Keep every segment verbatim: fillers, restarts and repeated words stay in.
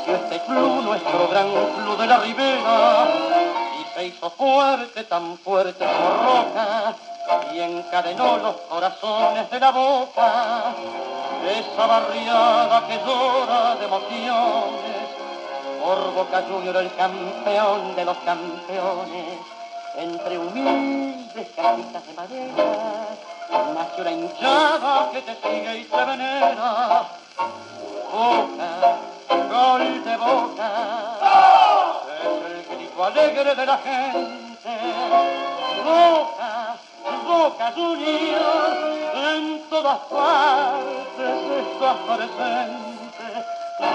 nació este club, nuestro gran club de la Ribera, y se hizo fuerte, tan fuerte como roca, y encadenó los corazones de la Boca. Esa barriada que llora de emociones, por Boca Junior el campeón de los campeones. Entre humildes casitas de madera nació la hinchada que te sigue y te venera. Boca, gol de Boca, es el grito alegre de la gente. Boca, Boca Junior, en todas partes estás presente.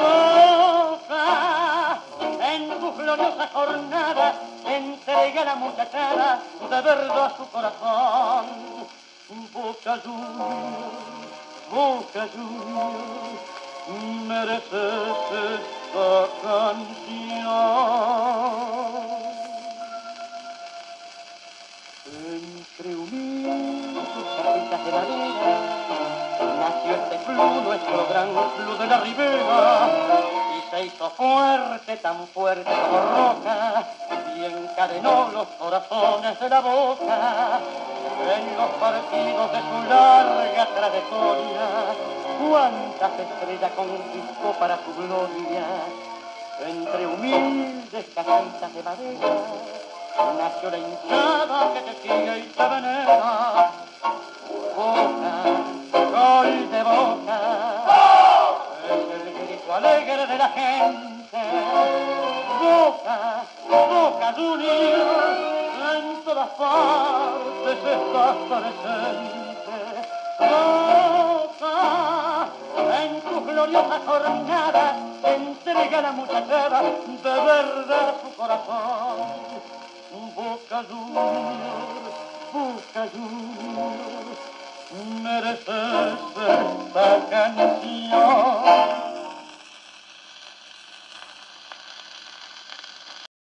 Boca, en tu gloriosa jornada, entrega la muchachada de verdad su corazón. Boca Junior, Boca Junior, mereces esta canción. Entre humildes casitas de madera nació este club, nuestro gran club de la Ribera, y se hizo fuerte, tan fuerte como roca, y encadenó los corazones de la Boca. En los partidos de su larga trayectoria, cuántas estrellas conquistó para su gloria. Entre humildes casitas de madera nació la hinchada que te sigue y te venera. Boca, gol de Boca, es el grito alegre de la gente. Boca, Boca Junior, en todas partes estás presente. Boca, en tu gloriosa jornada, entrega la muchachada de verdad su corazón. Boca Junior, Boca Junior, mereces esta canción.